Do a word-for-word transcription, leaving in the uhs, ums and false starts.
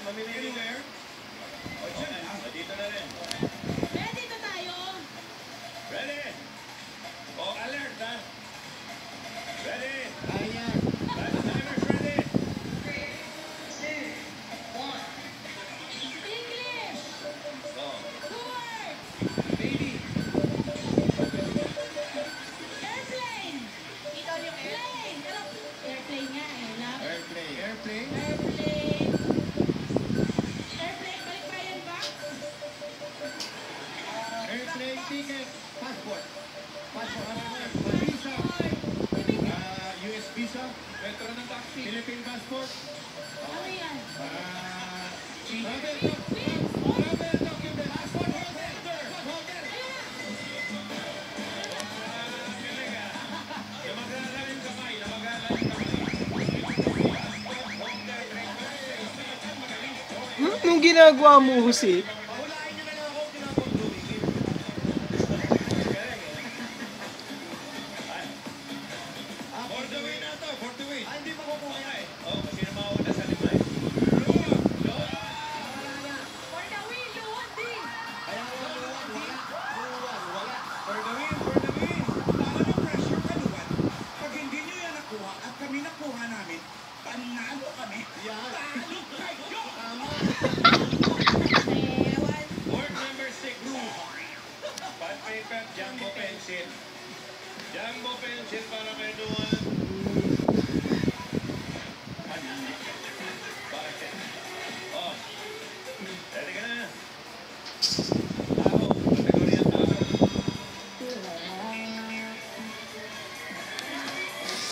Anywhere? O, dyan. Dito na rin. Ready na tayo. Ready? O, alert, ha? Ready? Ayan. Timers ready? three, two, one. English. Go. Two words. Baby. Airplane. Ikaw yung airplane. Pero airplane nga eh. Love. Airplane. Airplane. Airplane. Airplane. Balik pa yan ba? Airplane ticket. Passport. Passport. Visa. Ah, U S visa. Metro ng taxi. Philippine passport. Ano yan? Ah, Wait, travel wait, doc- wait. travel document. Passport holder. Holder. Namagala yung kamay. Namagala yung kamay. Hmm? Nung ginagawa mo, Jose? Paulahin nyo na lang ako pinapag-drawing. Ah, For the win na to. For the win. Ah, hindi pa kukuha yan. Oh, sino mauna sa lima? For the win, luwag din. Kaya wala, wala, wala. Wala, wala. For the win. For the win. Tama ng pressure kaluwan. Pag hindi nyo yan nakuha at kami nakuha namin, panalo kami. Yan. Talo kayo! Tama. Ewan. Board number six. Pad paper, jumbo pencil. Jumbo pencil para kay Duan.